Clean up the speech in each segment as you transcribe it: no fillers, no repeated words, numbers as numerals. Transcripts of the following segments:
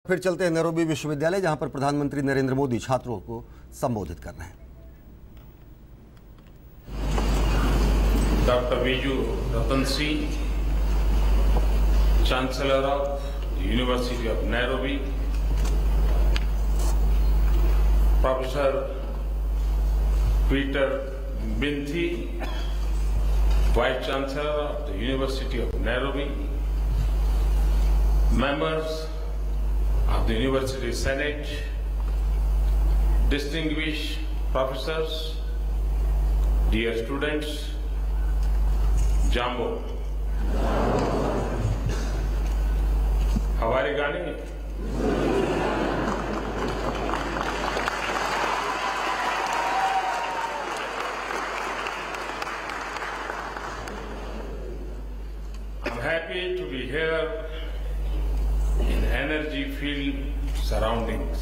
फिर चलते हैं नैरोबी विश्वविद्यालय, जहां पर प्रधानमंत्री नरेंद्र मोदी छात्रों को संबोधित कर रहे हैं। Dr. Viju Ratansi, Chancellor of the University of Nairobi, Professor Peter Binthi, Vice Chancellor of the University of Nairobi, members of the University Senate, distinguished professors, dear students, Jambo. हमारे गाने I'm happy to be here in energy-filled surroundings.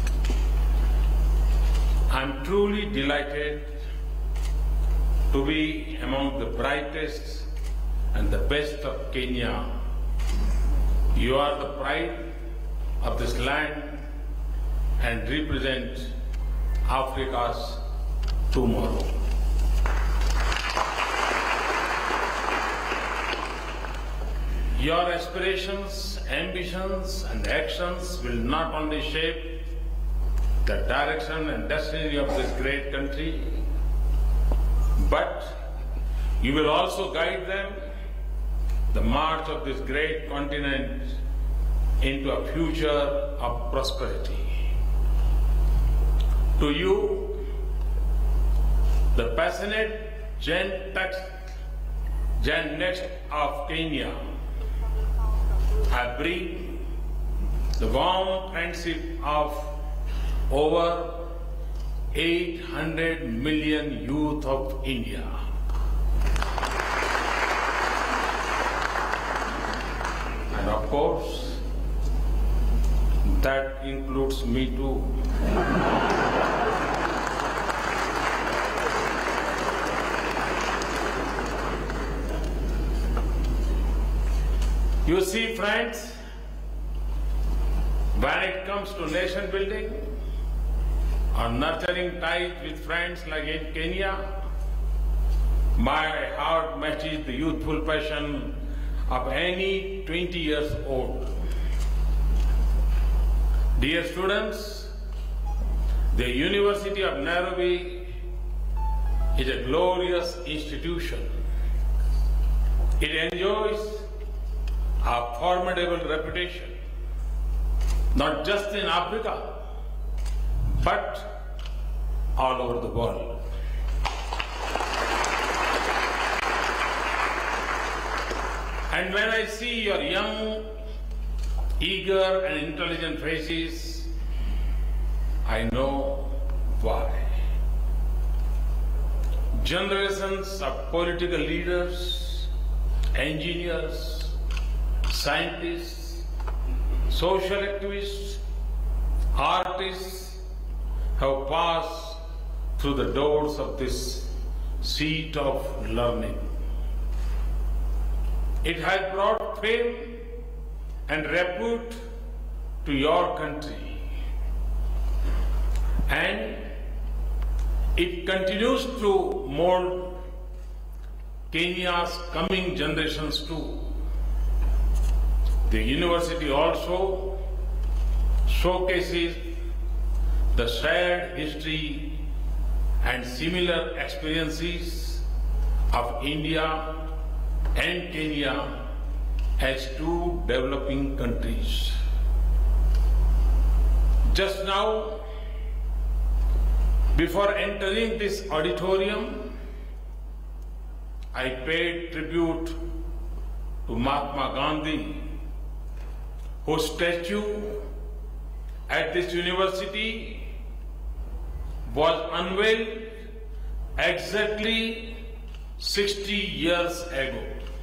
I'm truly delighted to be among the brightest and the best of Kenya. You are the pride of this land and represent Africa's tomorrow. Your aspirations, ambitions, and actions will not only shape the direction and destiny of this great country, but you will also guide them the march of this great continent into a future of prosperity. To you, the passionate Gen Next of Kenya, I bring the warm friendship of over 800 million youth of India. And of course, that includes me too. You see, friends, when it comes to nation building or nurturing ties with friends like in Kenya, my heart matches the youthful passion of any 20 years old. Dear students, the University of Nairobi is a glorious institution. It enjoys a formidable reputation, not just in Africa, but all over the world. And when I see your young, eager and intelligent faces, I know why. Generations of political leaders, engineers, scientists, social activists, artists have passed through the doors of this seat of learning. It has brought fame and repute to your country, and it continues to mold Kenya's coming generations too. The university also showcases the shared history and similar experiences of India and Kenya as two developing countries. Just now, before entering this auditorium, I paid tribute to Mahatma Gandhi, whose statue at this university was unveiled exactly 60 years ago.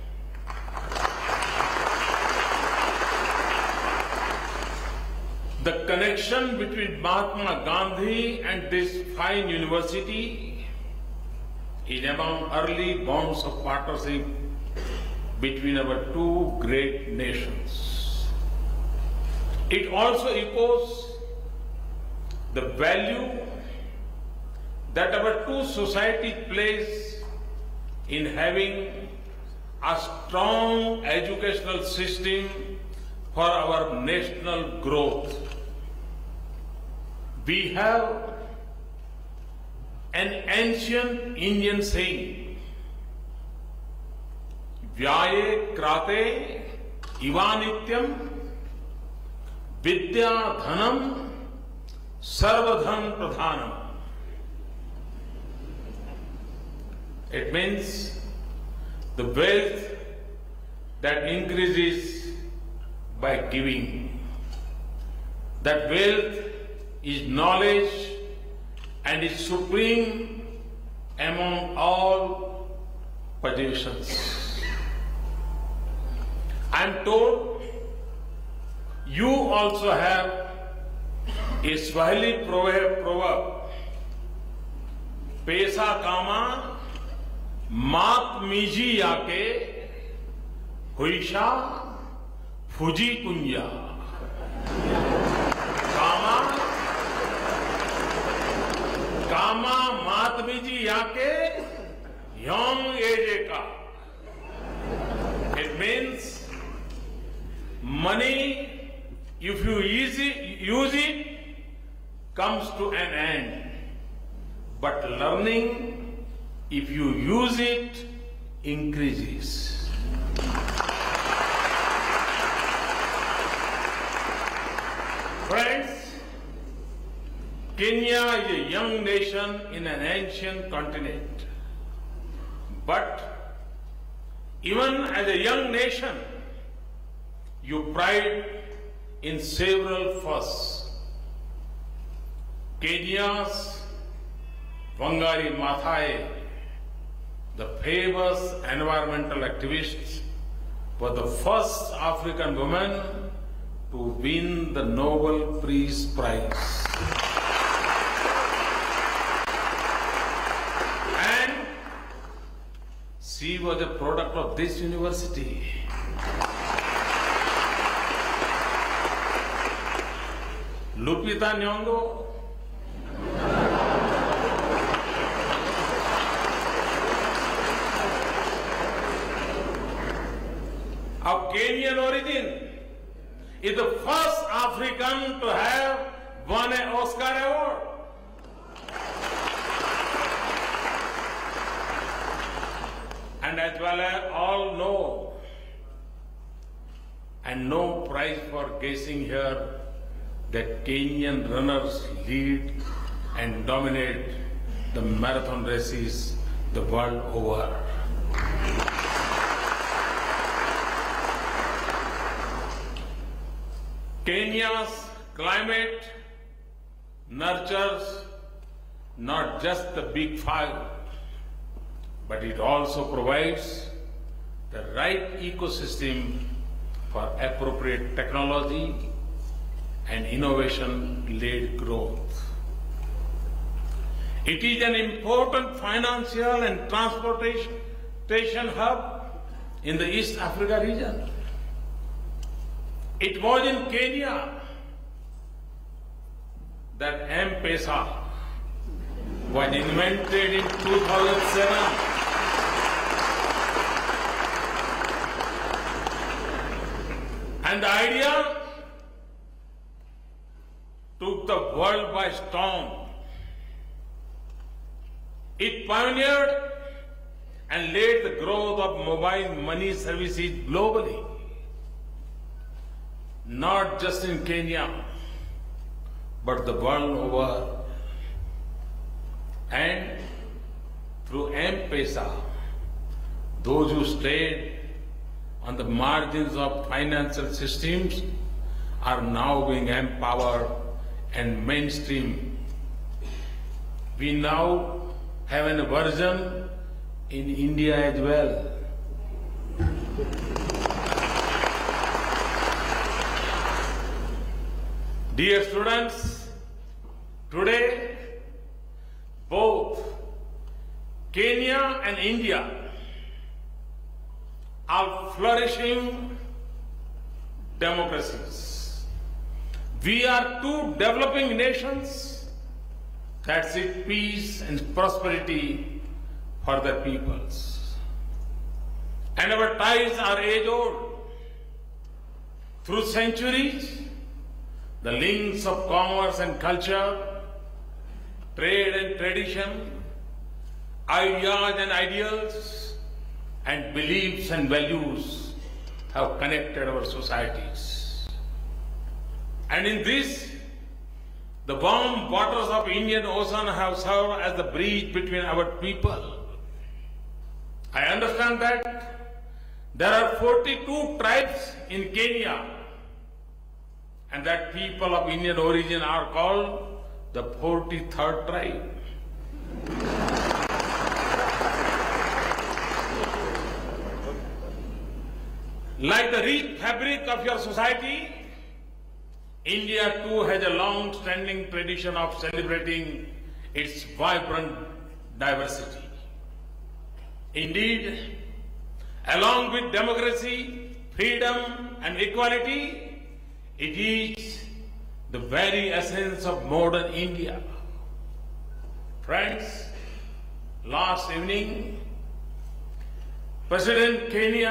The connection between Mahatma Gandhi and this fine university is among early bonds of partnership between our two great nations. It also echoes the value that our two societies place in having a strong educational system for our national growth. We have an ancient Indian saying, Vyaye krate ivanityam vidya dhanam sarvadhan pradhanam. It means the wealth that increases by giving. That wealth is knowledge and is supreme among all possessions. I am told you also have a Swahili proverb, Pesa kama mat miji yake huisha fuji kunya. Kama mat miji yake young age ka. It means money, if you use it, comes to an end. But learning, if you use it, increases. Friends, Kenya is a young nation in an ancient continent. But even as a young nation, you pride in several firsts. Kenya's Wangari Maathai, the famous environmental activist, was the first African woman to win the Nobel Peace Prize. And she was a product of this university. Lupita Nyongo, of Kenyan origin, is the first African to have won an Oscar award. And as well as all know, and no prize for guessing here, that Kenyan runners lead and dominate the marathon races the world over. Kenya's climate nurtures not just the big five, but it also provides the right ecosystem for appropriate technology and innovation-led growth. It is an important financial and transportation hub in the East Africa region. It was in Kenya that M-Pesa was invented in 2007. And the idea took the world by storm. It pioneered and led the growth of mobile money services globally. Not just in Kenya, but the world over. And through M-Pesa, those who stayed on the margins of financial systems are now being empowered and mainstream. We now have a version in India as well. Dear students, today both Kenya and India are flourishing democracies. We are two developing nations that seek peace and prosperity for their peoples. And our ties are age-old. Through centuries, the links of commerce and culture, trade and tradition, ideas and ideals, and beliefs and values have connected our societies. And in this, the warm waters of Indian Ocean have served as the bridge between our people. I understand that there are 42 tribes in Kenya, and that people of Indian origin are called the 43rd tribe. Like the rich fabric of your society, India too has a long-standing tradition of celebrating its vibrant diversity. Indeed, along with democracy, freedom and equality, it is the very essence of modern India. Friends, last evening, President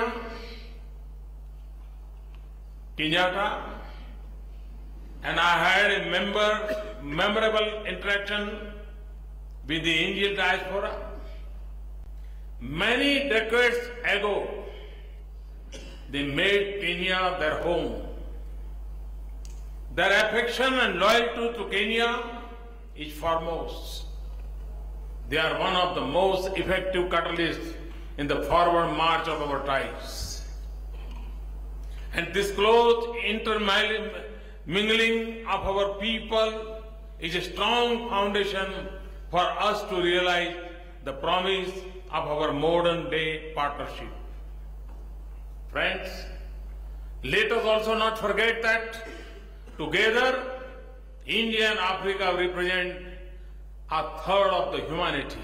Kenyatta and I had a memorable interaction with the Indian diaspora. Many decades ago, they made Kenya their home. Their affection and loyalty to Kenya is foremost. They are one of the most effective catalysts in the forward march of our ties. And this close intermingling of our people is a strong foundation for us to realize the promise of our modern-day partnership. Friends, let us also not forget that together, India and Africa represent a third of the humanity.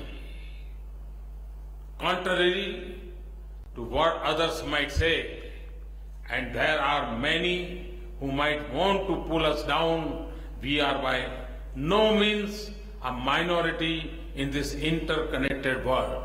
Contrary to what others might say, and there are many who might want to pull us down, we are by no means a minority in this interconnected world.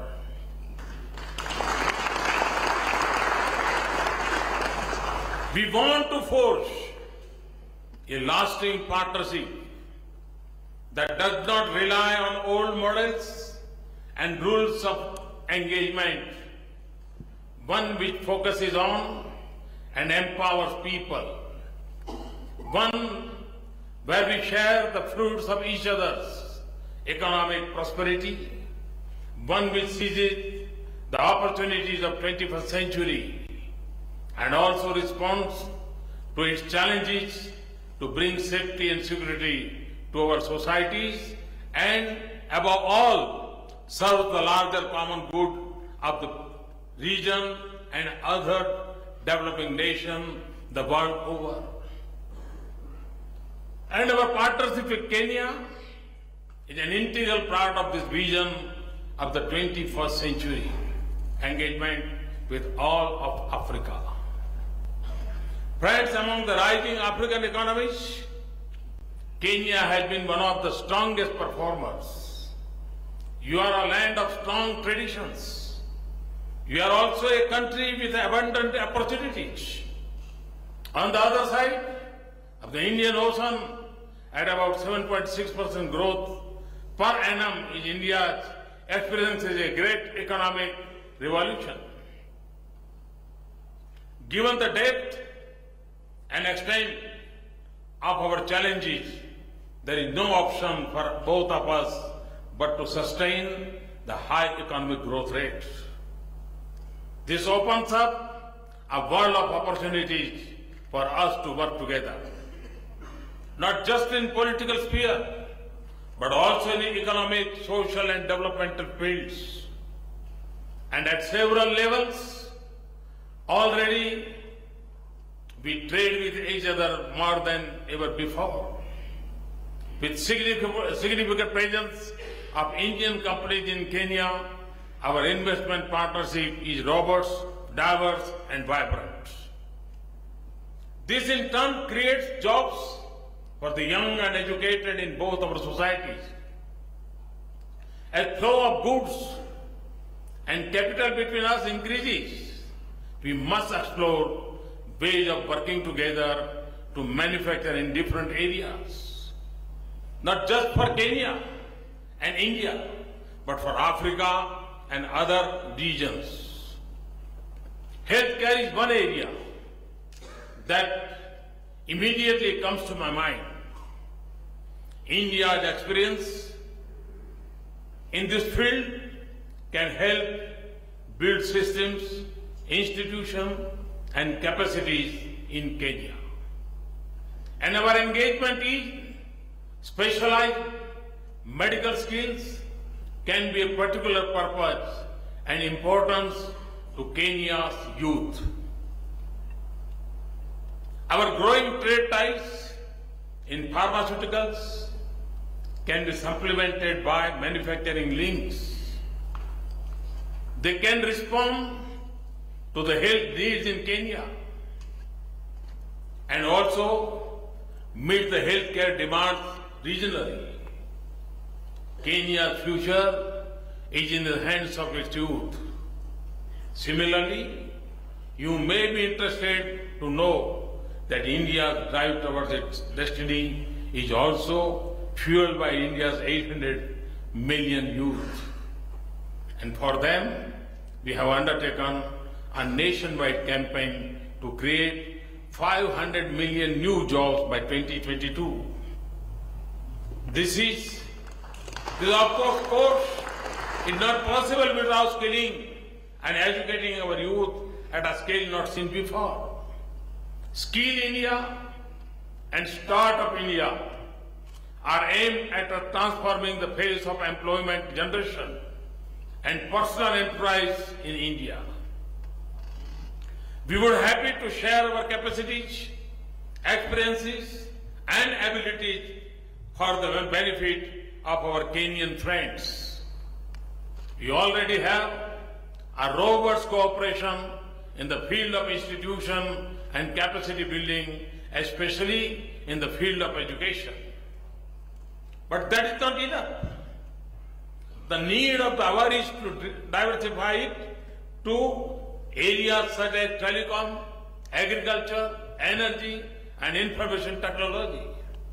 We want to forge a lasting partnership that does not rely on old models and rules of engagement, one which focuses on and empowers people, one where we share the fruits of each other's economic prosperity, one which seizes the opportunities of 21st century and also responds to its challenges to bring safety and security to our societies and, above all, serve the larger common good of the region and other developing nations the world over. And our partnership with Kenya is an integral part of this vision of the 21st century engagement with all of Africa. Friends, among the rising African economies, Kenya has been one of the strongest performers. You are a land of strong traditions. You are also a country with abundant opportunities. On the other side of the Indian Ocean, at about 7.6% growth per annum, India experiences a great economic revolution. Given the depth and extent of our challenges, there is no option for both of us but to sustain the high economic growth rate. This opens up a world of opportunities for us to work together, not just in political sphere, but also in economic, social and developmental fields. And at several levels, already we trade with each other more than ever before. With significant presence of Indian companies in Kenya, our investment partnership is robust, diverse and vibrant. This in turn creates jobs for the young and educated in both our societies. As flow of goods and capital between us increases, we must explore ways of working together to manufacture in different areas, not just for Kenya and India, but for Africa and other regions. Healthcare is one area that immediately comes to my mind. India's experience in this field can help build systems, institutions, and capacities in Kenya. And our engagement in specialized medical skills can be a particular purpose and importance to Kenya's youth. Our growing trade ties in pharmaceuticals can be supplemented by manufacturing links. They can respond to the health needs in Kenya and also meet the healthcare demands regionally. Kenya's future is in the hands of its youth. Similarly, you may be interested to know that India's drive towards its destiny is also fueled by India's 800 million youth. And for them, we have undertaken a nationwide campaign to create 500 million new jobs by 2022. This of course, is not possible without skilling and educating our youth at a scale not seen before. Skill India and Startup India are aimed at transforming the face of employment generation and personal enterprise in India. We were happy to share our capacities, experiences, and abilities for the benefit of our Kenyan friends. We already have a robust cooperation in the field of institution and capacity building, especially in the field of education. But that is not enough. The need of the hour is to diversify it to areas such as telecom, agriculture, energy, and information technology.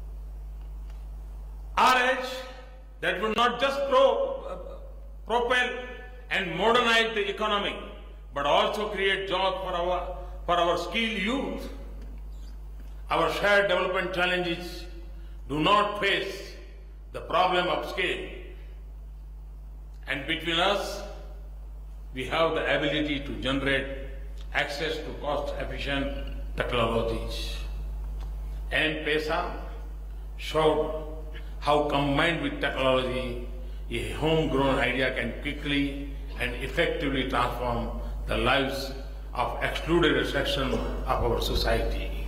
RH that will not just propel and modernize the economy, but also create jobs for our skilled youth. Our shared development challenges do not face the problem of scale. And between us, we have the ability to generate access to cost-efficient technologies. M-Pesa showed how combined with technology, a homegrown idea can quickly and effectively transform the lives of excluded sections of our society.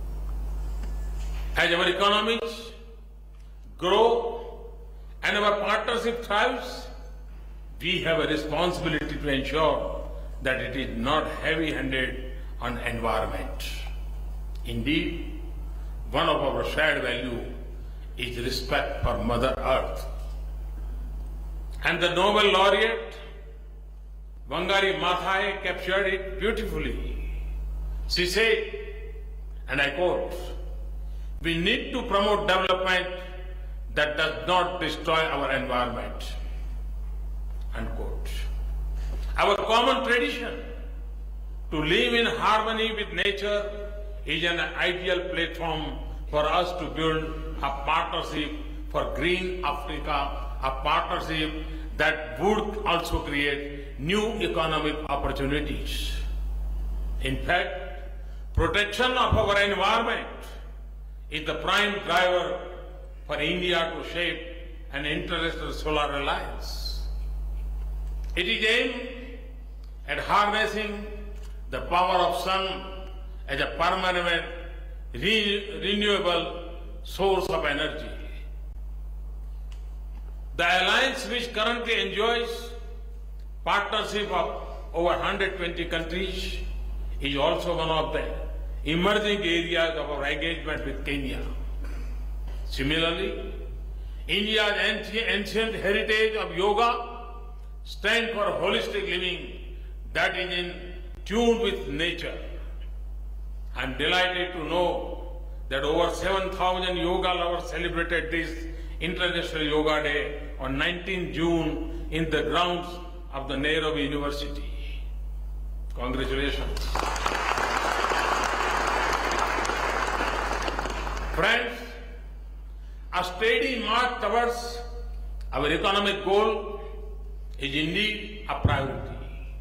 As our economies grow and our partnership thrives, we have a responsibility to ensure that it is not heavy-handed on environment. Indeed, one of our shared values is respect for Mother Earth. And the Nobel laureate, Wangari Maathai, captured it beautifully. She said, and I quote, "We need to promote development that does not destroy our environment." Unquote. Our common tradition to live in harmony with nature is an ideal platform for us to build a partnership for green Africa, a partnership that would also create new economic opportunities. In fact, protection of our environment is the prime driver for India to shape an international solar alliance. It is aimed at harnessing the power of sun as a permanent, renewable source of energy. The alliance, which currently enjoys partnership of over 120 countries, is also one of the emerging areas of our engagement with Kenya. Similarly, India's ancient heritage of yoga stands for holistic living that is in tune with nature. I am delighted to know that over 7,000 yoga lovers celebrated this International Yoga Day on 19 June in the grounds of the Nairobi University. Congratulations. Friends, a steady march towards our economic goal is indeed a priority.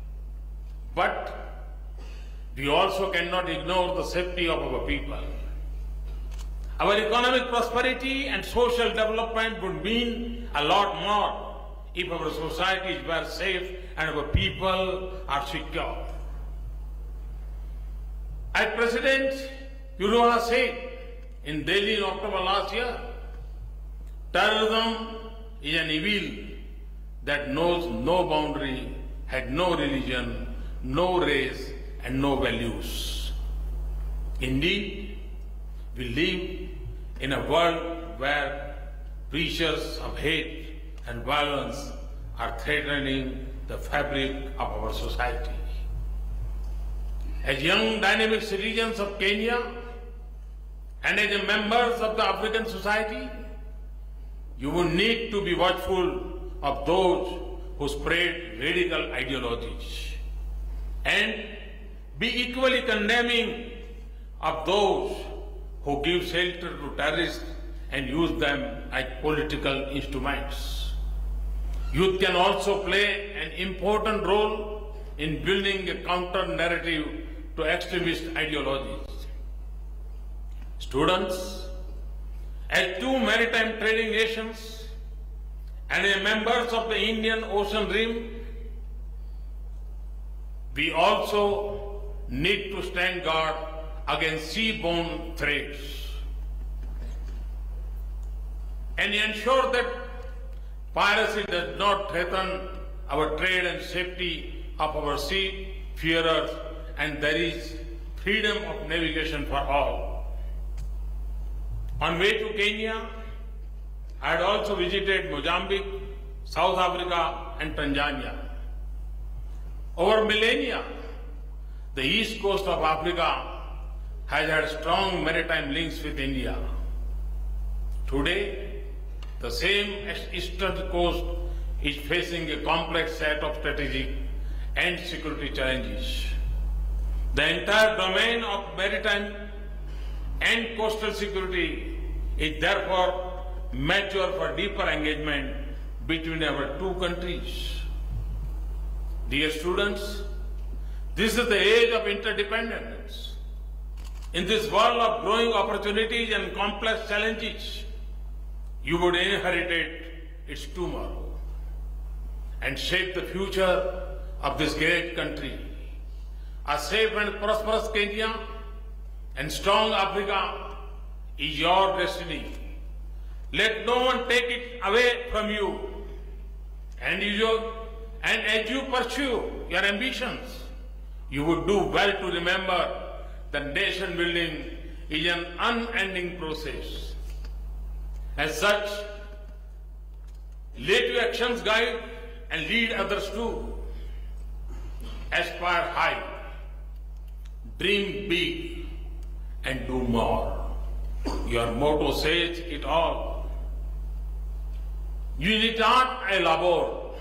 But we also cannot ignore the safety of our people. Our economic prosperity and social development would mean a lot more if our societies were safe and our people are secure. As President Yuruha said in Delhi in October last year, terrorism is an evil that knows no boundary, had no religion, no race, and no values. Indeed, we live in a world where pressures of hate and violence are threatening the fabric of our society. As young dynamic citizens of Kenya and as members of the African society, you will need to be watchful of those who spread radical ideologies and be equally condemning of those who give shelter to terrorists and use them as political instruments. Youth can also play an important role in building a counter-narrative to extremist ideologies. Students, as two maritime trading nations and as members of the Indian Ocean Rim, we also need to stand guard against seaborne threats and ensure that piracy does not threaten our trade and safety of our seafarers, and there is freedom of navigation for all. On way to Kenya, I had also visited Mozambique, South Africa, and Tanzania. Over millennia, the east coast of Africa has had strong maritime links with India. Today, the same eastern coast is facing a complex set of strategic and security challenges. The entire domain of maritime and coastal security is therefore mature for deeper engagement between our two countries. Dear students, this is the age of interdependence. In this world of growing opportunities and complex challenges, you would inherit its tomorrow and shape the future of this great country. A safe and prosperous Kenya and strong Africa is your destiny. Let no one take it away from you. And as you pursue your ambitions, you would do well to remember that nation building is an unending process. As such, let your actions guide and lead others too. Aspire high, dream big, and do more. Your motto says it all. Unitat et labor.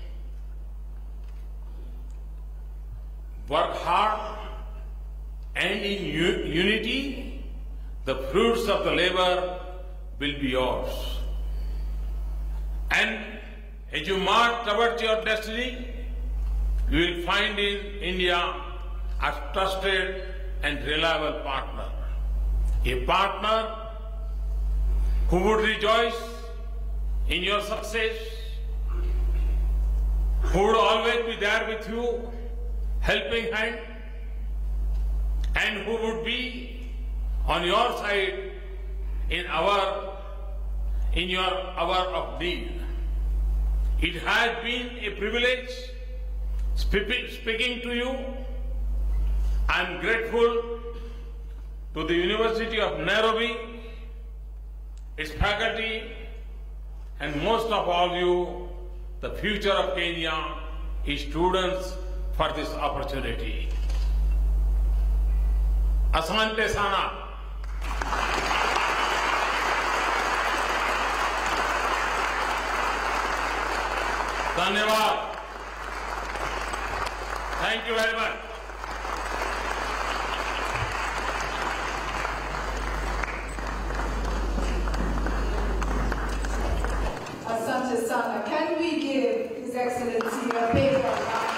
Work hard, and in unity, the fruits of the labor will be yours. And as you march towards your destiny, you will find in India a trusted and reliable partner. A partner who would rejoice in your success, who would always be there with you, helping hand, and who would be on your side in your hour of need. It has been a privilege speaking to you. I am grateful to the University of Nairobi, its faculty, and most of all you, the future of Kenya, is students for this opportunity. Asante sana. धन्यवाद. Thank you very much. Asante sana. Can we give His Excellency a big round of applause?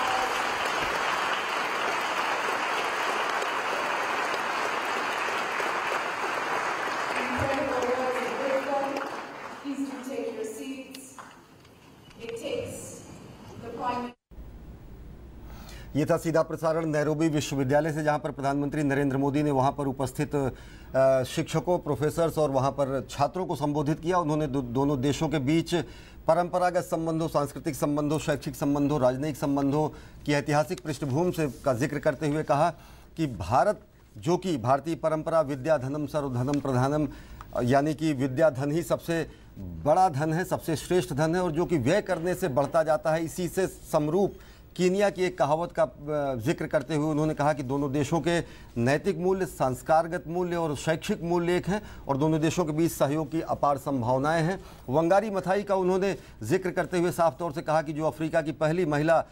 Incredible words of wisdom. Please do take your seats. It takes the Prime Minister. ये था सीधा प्रसारण Nairobi विश्वविद्यालय से, जहां पर प्रधानमंत्री नरेंद्र मोदी ने वहां पर उपस्थित शिक्षकों, प्रोफेसर्स और वहां पर छात्रों को संबोधित किया। उन्होंने दोनों देशों के बीच परंपरागत संबंधों, सांस्कृतिक संबंधों, शैक्षिक संबंधों, राजनयिक संबंधों की ऐतिहासिक पृष्ठभूमि से का जिक्र करते हुए कहा कि भारत, जो कि भारतीय परंपरा विद्या धनम सर्वधनम प्रधानम, यानी कि विद्या धन ही सबसे बड़ा धन है, सबसे श्रेष्ठ धन है, और जो कि व्यय करने से बढ़ता जाता है। इसी से समरूप कीनिया की एक कहावत का जिक्र करते हुए उन्होंने कहा कि दोनों देशों के नैतिक मूल्य, संस्कारगत मूल्य और शैक्षिक मूल्य एक हैं और दोनों देशों के बीच सहयोग की अपार संभावनाएं हैं। वंगारी मथाई का उन्होंने जिक्र करते हुए साफ तौर से कहा कि जो अफ्रीका की पहली महिला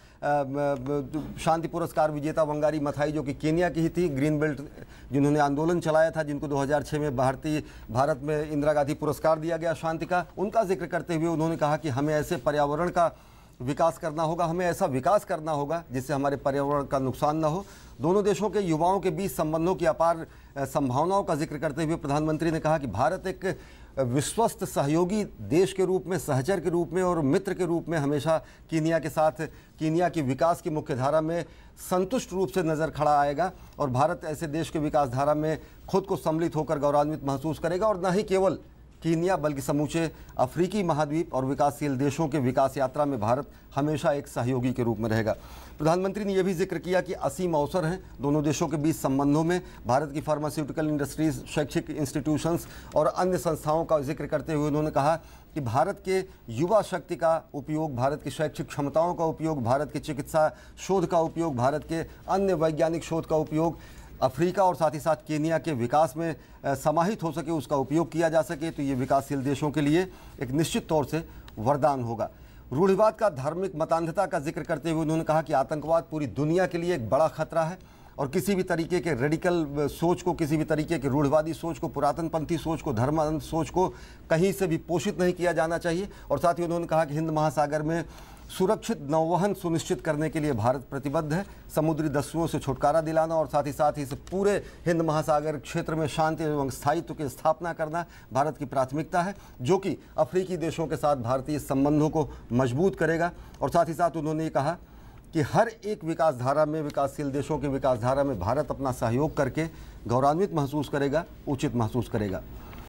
शांति पुरस्कार विजेता वंगारी मथाई, जो कि केनिया की ही थी, ग्रीन बेल्ट जिन्होंने आंदोलन चलाया था, जिनको 2006 में भारत में इंदिरा गांधी पुरस्कार दिया गया शांति का, उनका जिक्र करते हुए उन्होंने कहा कि हमें ऐसे पर्यावरण का विकास करना होगा, हमें ऐसा विकास करना होगा जिससे हमारे पर्यावरण का नुकसान ना हो। दोनों देशों के युवाओं के बीच संबंधों की अपार संभावनाओं का जिक्र करते हुए प्रधानमंत्री ने कहा कि भारत एक विश्वस्त सहयोगी देश के रूप में, सहचर के रूप में और मित्र के रूप में हमेशा कीनिया के साथ, कीनिया की विकास की मुख्य धारा में संतुष्ट रूप से नज़र खड़ा आएगा और भारत ऐसे देश के विकास धारा में खुद को सम्मिलित होकर गौरवान्वित महसूस करेगा और न ही केवल कीनिया बल्कि समूचे अफ्रीकी महाद्वीप और विकासशील देशों के विकास यात्रा में भारत हमेशा एक सहयोगी के रूप में रहेगा। प्रधानमंत्री ने यह भी जिक्र किया कि असीम अवसर हैं दोनों देशों के बीच संबंधों में। भारत की फार्मास्यूटिकल इंडस्ट्रीज, शैक्षिक इंस्टीट्यूशंस और अन्य संस्थाओं का जिक्र करते हुए उन्होंने कहा कि भारत के युवा शक्ति का उपयोग, भारत की शैक्षिक क्षमताओं का उपयोग, भारत के चिकित्सा शोध का उपयोग, भारत के अन्य वैज्ञानिक शोध का उपयोग अफ्रीका और साथ ही साथ केनिया के विकास में समाहित हो सके, उसका उपयोग किया जा सके, तो ये विकासशील देशों के लिए एक निश्चित तौर से वरदान होगा। रूढ़िवाद का धार्मिक मतअंधता का जिक्र करते हुए उन्होंने कहा कि आतंकवाद पूरी दुनिया के लिए एक बड़ा खतरा है और किसी भी तरीके के रेडिकल सोच को, किसी भी तरीके के रूढ़िवादी सोच को, पुरातनपंथी सोच को, धर्मांध सोच को कहीं से भी पोषित नहीं किया जाना चाहिए। और साथ ही उन्होंने कहा कि हिंद महासागर में सुरक्षित नौवहन सुनिश्चित करने के लिए भारत प्रतिबद्ध है। समुद्री दस्युओं से छुटकारा दिलाना और साथ ही इस पूरे हिंद महासागर क्षेत्र में शांति एवं स्थायित्व की स्थापना करना भारत की प्राथमिकता है, जो कि अफ्रीकी देशों के साथ भारतीय संबंधों को मजबूत करेगा। और साथ ही साथ उन्होंने ये कहा कि हर एक विकास धारा में, विकासशील देशों की विकास धारा में भारत अपना सहयोग करके गौरवान्वित महसूस करेगा, उचित महसूस करेगा।